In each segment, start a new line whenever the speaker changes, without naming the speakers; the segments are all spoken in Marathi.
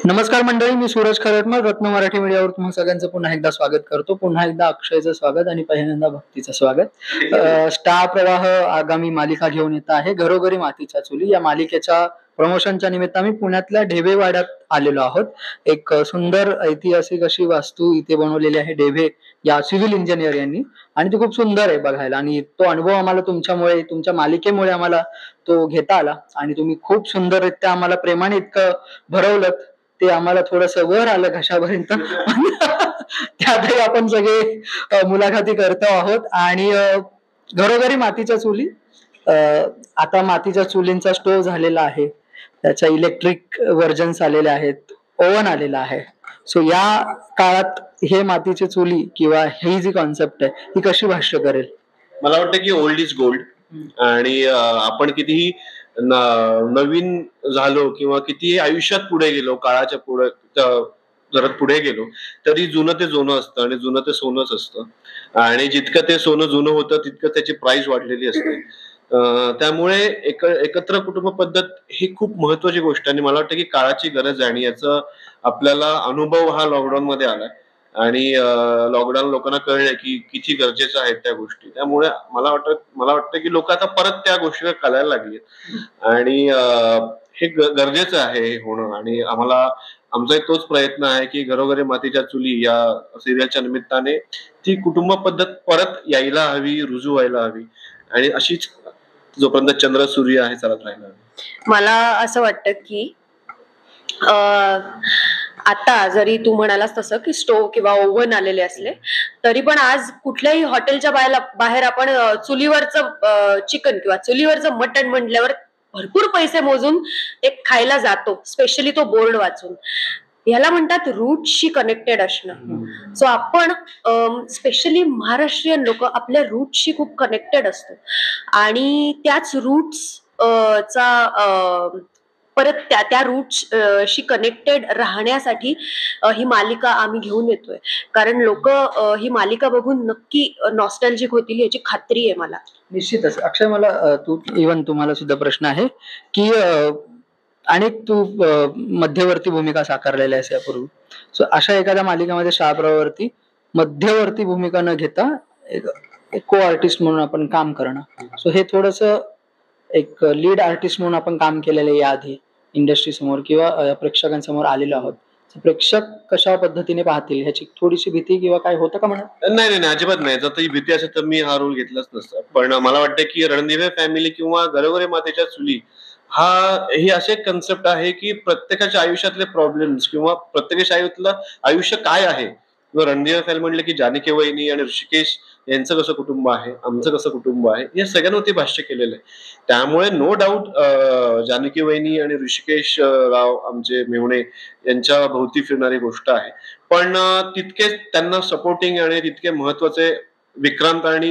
नमस्कार मंडळी, मी सूरज खरटमल रत्न मराठी मीडियावर तुम्हा सगळ्यांचं पुन्हा एकदा स्वागत करतो. पुन्हा एकदा अक्षयचं स्वागत आणि पहिल्यांदा भक्तीचं स्वागत. स्टार प्रवाह आगामी मालिका घेऊन येत आहे, घरोघरी मातीच्या चुली. या मालिकेच्या प्रमोशनच्या निमित्त आम्ही पुण्यातल्या ढेबेवाड्यात आलेलो आहोत. एक सुंदर ऐतिहासिक अशी वास्तू इथे बनवलेली आहे ढेबे या सिव्हिल इंजिनियर यांनी, आणि ती खूप सुंदर आहे बघायला. आणि तो अनुभव आम्हाला तुमच्यामुळे, तुमच्या मालिकेमुळे आम्हाला तो घेता आला, आणि तुम्ही खूप सुंदररित्या आम्हाला प्रेमाने इतकं भरवलं, ते आम्हाला थोडस वर आलं घशापर्यंत. त्यातही आपण सगळे मुलाखती करतो आहोत. आणि घरोघरी मातीच्या चुली, आता मातीच्या चुलींचा स्टोव्ह झालेला आहे, त्याच्या इलेक्ट्रिक व्हर्जन्स आलेले आहेत, ओव्हन आलेला आहे. सो या काळात हे मातीची चुली किंवा ही जी कॉन्सेप्ट आहे ही कशी भाष्य करेल?
मला वाटतं की ओल्ड इज गोल्ड. आणि आपण कितीही नवीन झालो किंवा कितीही आयुष्यात पुढे गेलो, काळाच्या पुढे जरा पुढे गेलो, तरी जुनं ते जुनं असतं आणि जुनं ते सोनंच असतं. आणि जितकं ते सोनं जुनं होतं तितकं त्याची प्राइस वाढलेली असते. त्यामुळे एकत्र कुटुंब पद्धत ही खूप महत्वाची गोष्ट, आणि मला वाटतं की काळाची गरज आहे, आणि याचा आपल्याला अनुभव हा लॉकडाऊन मध्ये आलाय. आणि लॉकडाऊन लोकांना कळलंय की किती गरजेचं आहे त्या गोष्टी. त्यामुळे मला वाटतं की लोक आता परत त्या गोष्टी कळायला लागली, आणि हे गरजेचं आहे होणं. आणि आमचा एक तोच प्रयत्न आहे की घरोघरी मातीच्या चुली या सिरियलच्या निमित्ताने ती कुटुंब पद्धत परत यायला हवी, रुजू व्हायला हवी, आणि अशीच जोपर्यंत चंद्र सूर्य आहे चालत राहायला हवी.
मला असं वाटतं की आता जरी तू म्हणालास तसं की स्टोव्ह किंवा ओव्हन आलेले असले तरी पण आज कुठल्याही हॉटेलच्या बाहेर आपण चुलीवरचं चिकन किंवा चुलीवरचं मटण म्हटल्यावर भरपूर पैसे मोजून ते खायला जातो, स्पेशली तो बोर्ड वाचून. ह्याला म्हणतात रूटशी कनेक्टेड असणं. सो आपण स्पेशली महाराष्ट्रीयन लोक आपल्या रूटशी खूप कनेक्टेड असतो, आणि त्याच रूट्स चा परत त्या रूटशी कनेक्टेड राहण्यासाठी ही मालिका आम्ही घेऊन येतोय. कारण लोक ही मालिका बघून नक्की नॉस्टॅल्जिक होतील याची खात्री आहे मला.
निश्चितच. अक्षय, मला तुम्हाला सुद्धा प्रश्न आहे की अनेक तू मध्यवर्ती भूमिका साकारलेल्या आहेस यापूर्वी. सो अशा एखाद्या मालिकेमध्ये शाहप्रवाहावरती मध्यवर्ती भूमिका न घेता एक को आर्टिस्ट म्हणून आपण काम करणं, सो हे थोडस एक लीड आर्टिस्ट म्हणून आपण काम केलेलं आहे याआधी इंडस्ट्री समोर किंवा प्रेक्षकांसमोर आलेलो आहोत. प्रेक्षक कशा पद्धतीने पाहतील ह्याची थोडीशी भीती किंवा काय होतं का म्हणा?
नाही, अजिबात नाही. जर ती भीती असेल तर मी हा रोल घेतलाच नसता. पण मला वाटतं की रणदिवे फॅमिली किंवा घरोघरी मातेच्या चुली ही असे कन्सेप्ट आहे की प्रत्येकाच्या आयुष्यातले प्रॉब्लेम्स किंवा प्रत्येकाच्या आयुष्यातलं आयुष्य काय आहे, किंवा रणदिवे फॅमिली म्हणले की जानकी वहिनी आणि ऋषिकेश यांचं कसं कुटुंब आहे, आमचं कसं कुटुंब आहे, या सगळ्यांवरती भाष्य केलेलं आहे. त्यामुळे नो डाऊट जानकी वहिनी आणि ऋषिकेश राव आमचे मेहुणे यांच्या भोवती फिरणारी गोष्ट आहे. पण तितकेच त्यांना सपोर्टिंग आणि तितके महत्वाचे विक्रांत आणि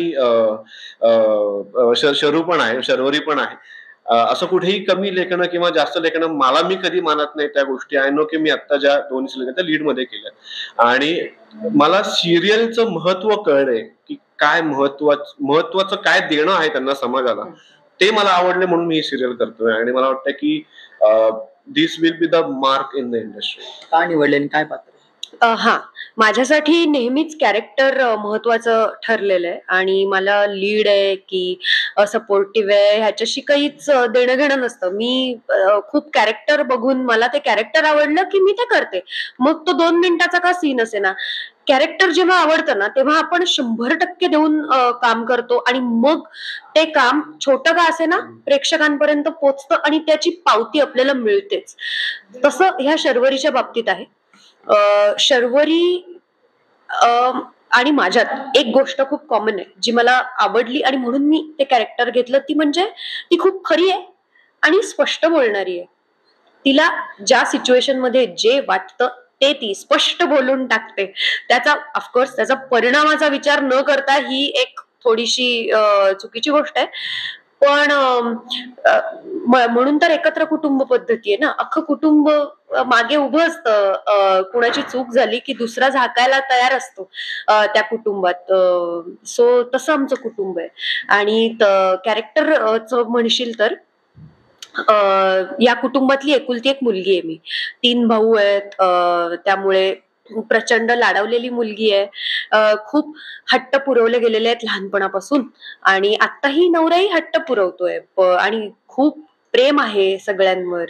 शरू पण आहे, शर्वरी पण आहे. असं कुठेही कमी लेखनं किंवा जास्त लेखनं मला मी कधी मानत नाही त्या गोष्टी. आय नो की मी आता ज्या दोन सिरियल लीड मध्ये केल्या, आणि मला सिरियलचं महत्व कळलंय की काय महत्वाचं काय देणं आहे त्यांना समाजाला, ते मला आवडले म्हणून मी ही सिरियल करतोय. आणि मला वाटतं की this will be the mark in the industry.
का निवडले आणि काय पात्र?
हा, माझ्यासाठी नेहमीच कॅरेक्टर महत्वाचं ठरलेलं आहे, आणि मला लीड आहे की सपोर्टिव्ह आहे ह्याच्याशी काहीच देणं घेणं नसतं. मी खूप कॅरेक्टर बघून मला ते कॅरेक्टर आवडलं की मी ते करते, मग तो 2 मिनिटाचा का सीन असे ना. कॅरेक्टर जेव्हा आवडतं ना तेव्हा आपण 100% देऊन काम करतो, आणि मग ते काम छोटं का असे ना प्रेक्षकांपर्यंत पोचतं आणि त्याची पावती आपल्याला मिळतेच. तसं ह्या शर्वरीच्या बाबतीत आहे. शर्वरी आणि माझ्यात एक गोष्ट खूप कॉमन आहे जी मला आवडली आणि म्हणून मी ते कॅरेक्टर घेतलं, ती म्हणजे ती खूप खरी आहे आणि स्पष्ट बोलणारी आहे. तिला ज्या सिच्युएशन मध्ये जे वाटतं ते ती स्पष्ट बोलून टाकते. त्याचा ऑफकोर्स त्याचा परिणामाचा विचार न करता ही एक थोडीशी चुकीची गोष्ट आहे, पण म्हणून तर एकत्र कुटुंब पद्धती आहे ना. अख्खं कुटुंब मागे उभं असतं, कुणाची चूक झाली की दुसरा झाकायला तयार असतो त्या कुटुंबात. सो तसं आमचं कुटुंब आहे. आणि कॅरेक्टर म्हणशील तर या कुटुंबातली एकुलती एक मुलगी आहे मी. 3 भाऊ आहेत, त्यामुळे प्रचंड लाडवलेली मुलगी आहे. खूप हट्ट पुरवले गेलेले आहेत लहानपणापासून आणि आत्ताही नवराही हट्ट पुरवतोय आणि खूप प्रेम आहे सगळ्यांवर.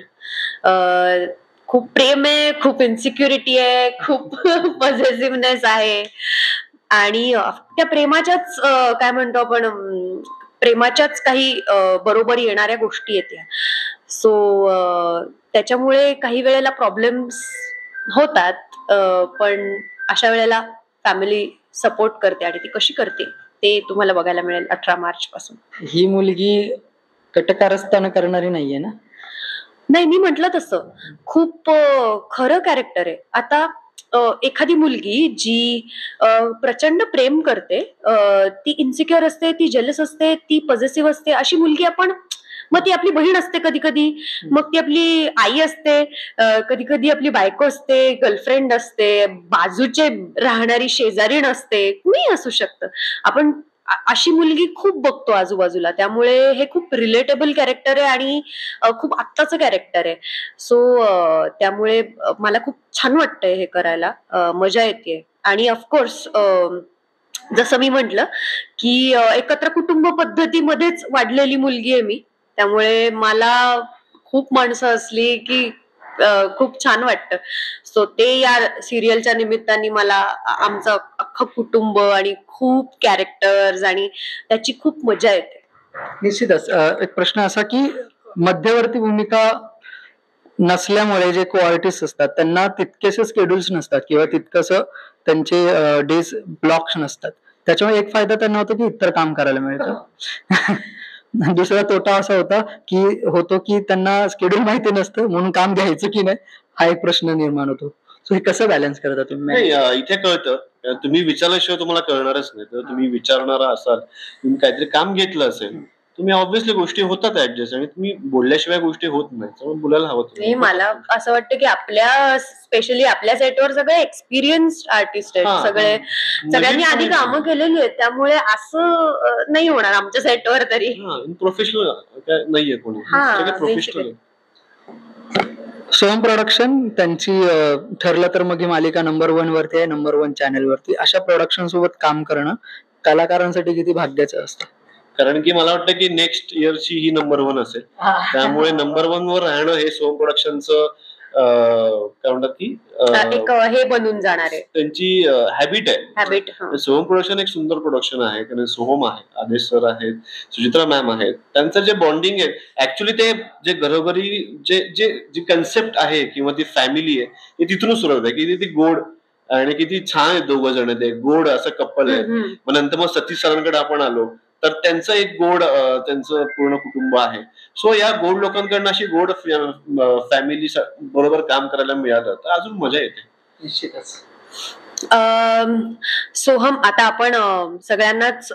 खूप प्रेम आहे, खूप इन्सिक्युरिटी आहे, खूप पॉझिटिव्हनेस आहे आणि त्या प्रेमाच्याच काय म्हणतो आपण, प्रेमाच्याच काही बरोबर येणाऱ्या गोष्टी आहेत या. सो त्याच्यामुळे काही वेळेला प्रॉब्लेम्स होतात, पण अशा वेळेला फॅमिली सपोर्ट करते आणि ती कशी करते ते तुम्हाला बघायला मिळेल 18 मार्च पासून.
ही मुलगी कटकारस्थान करणारी नाहीये ना?
नाही, मी म्हंटल तसं खूप खरं कॅरेक्टर आहे. आता एखादी मुलगी जी प्रचंड प्रेम करते, ती इन्सिक्युअर असते, ती जेलस असते, ती पॉझिटिव्ह असते, अशी मुलगी आपण, मग ती आपली बहीण असते कधी कधी, मग ती आपली आई असते, कधी कधी आपली बायको असते, गर्लफ्रेंड असते, बाजूचे राहणारी शेजारीण असते, कुणी असू शकतं. आपण अशी मुलगी खूप बघतो आजूबाजूला, त्यामुळे हे खूप रिलेटेबल कॅरेक्टर आहे आणि खूप आत्ताचं कॅरेक्टर आहे. सो त्यामुळे मला खूप छान वाटतंय हे करायला, मजा येते. आणि ऑफकोर्स जसं मी म्हंटल की एकत्र कुटुंब पद्धतीमध्येच वाढलेली मुलगी आहे मी, त्यामुळे मला खूप माणसं असली की खूप छान वाटतं. सो ते या सिरियलच्या निमित्ताने मला आमचं अख्खं कुटुंब आणि खूप कॅरेक्टर्स आणि त्याची खूप मजा येते.
निश्चितच. एक प्रश्न असा की मध्यवर्ती भूमिका नसल्यामुळे जे को आर्टिस्ट असतात त्यांना तितकेसे स्केड्युल्स नसतात किंवा तितकंसं त्यांचे डेज ब्लॉक्स नसतात. त्याच्यामुळे एक फायदा त्यांना होतो की इतर काम करायला मिळतं. दुसरा तोटा असा होतो की त्यांना शेड्यूल माहिती नसतं, म्हणून काम घ्यायचं की नाही हा एक प्रश्न निर्माण होतो. सो हे कसं बॅलन्स करता तुम्ही?
नाही, इथे कळतं. तुम्ही विचारल्याशिवाय तुम्हाला कळणारच नाही. तर तुम्ही विचारणारा असाल, तुम्ही काहीतरी काम घेतलं असेल, तुम्ही ऑब्व्हियसली गोष्टी होतात ऍडजस्ट, आणि तुम्ही बोलल्याशिवाय गोष्टी होत नाही, त्यामुळे बोलायला हवं.
नाही, मला असं वाटतं की आपल्या स्पेशली आपल्या सेटवर सगळे एक्सपिरियन्स्ड आर्टिस्ट आहेत, सगळ्यांनी आधी कामं केलेली आहेत, त्यामुळे असं नाही होणार आमच्या सेटवर तरी.
प्रोफेशनल नाहीये कोणी, सगळे प्रोफेशनल.
सोहम प्रोडक्शन त्यांची ठरलं तर मग ही मालिका नंबर 1 वरती आहे, नंबर 1 चॅनल वरती. अशा प्रोडक्शन सोबत काम करणं कलाकारांसाठी किती भाग्याचं असतं.
कारण की मला वाटतं की नेक्स्ट इयरची ही नंबर 1 असेल, त्यामुळे नंबर 1 वर राहणं हे सोहम प्रोडक्शनचं काय म्हणतात की
एक हे बनून जाणार आहे,
त्यांची हॅबिट आहे. सोहम प्रोडक्शन एक सुंदर प्रोडक्शन आहे, कारण सोहम आहे, आदेश सर आहेत, सुचित्रा मॅम आहेत, त्यांचं जे बॉन्डिंग आहे, ऍक्च्युली ते जे घरोघरी जी कन्सेप्ट आहे किंवा ती फॅमिली आहे, ती तिथूनच सुरू होते की ती गोड आणि किती छान आहेत दोघ जण, ते गोड असं कपल आहे. मग नंतर मग सतीश सरांकडे आपण आलो तर त्यांचं एक गोड त्यांचं पूर्ण कुटुंब आहे. सो या गोड लोकांकडनं अशी गोड फॅमिली बरोबर काम करायला मिळालं तर अजून मजा येते.
निश्चितच.
सोहम, आता आपण सगळ्यांनाच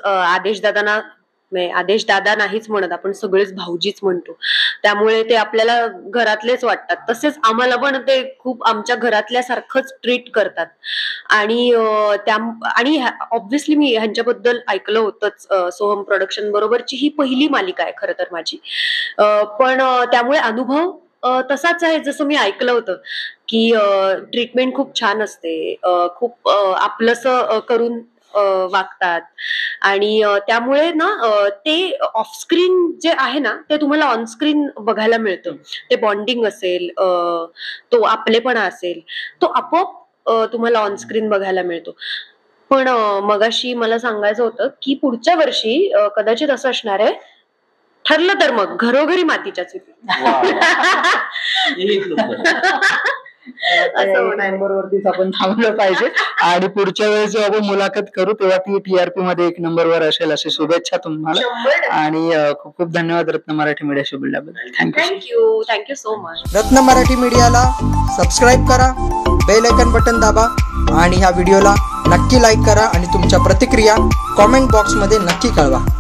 आदेश दादा नाहीच म्हणत, आपण सगळेच भाऊजीच म्हणतो, त्यामुळे ते आपल्याला घरातलेच वाटतात. तसेच आम्हाला पण ते खूप आमच्या घरातल्यासारखंच ट्रीट करतात आणि ऑब्व्हियसली मी ह्यांच्याबद्दल ऐकलं होतंच. सोहम प्रोडक्शन बरोबरची ही पहिली मालिका आहे खरं तर माझी, पण त्यामुळे अनुभव तसाच आहे जसं मी ऐकलं होतं की ट्रीटमेंट खूप छान असते, खूप आपलंसं करून वागतात आणि त्यामुळे ना ते ऑफस्क्रीन जे आहे ना ते तुम्हाला ऑनस्क्रीन बघायला मिळतं. ते बॉन्डिंग असेल, तो आपलेपणा असेल, तो आपोआप तुम्हाला ऑनस्क्रीन बघायला मिळतो. पण मगाशी मला सांगायचं होतं की पुढच्या वर्षी कदाचित असं असणार आहे, ठरलं तर मग घरोघरी मातीच्या चुली.
नंबरवरतीच आपण थांबलं पाहिजे आणि पुढच्या वेळेस जेव्हा आपण मुलाखत करू तेव्हा ती TRP मध्ये 1 नंबरवर असेल, अशी शुभेच्छा तुम्हाला. आणि खूप खूप धन्यवाद रत्न मराठी मीडियाशी बोलल्याबद्दल.
Thank you so much.
Ratna Marathi मीडियाला सबस्क्राईब करा, बेल आयकॉन बटन दाबा आणि ह्या व्हिडिओला नक्की लाईक करा आणि तुमच्या प्रतिक्रिया कॉमेंट बॉक्समध्ये नक्की कळवा.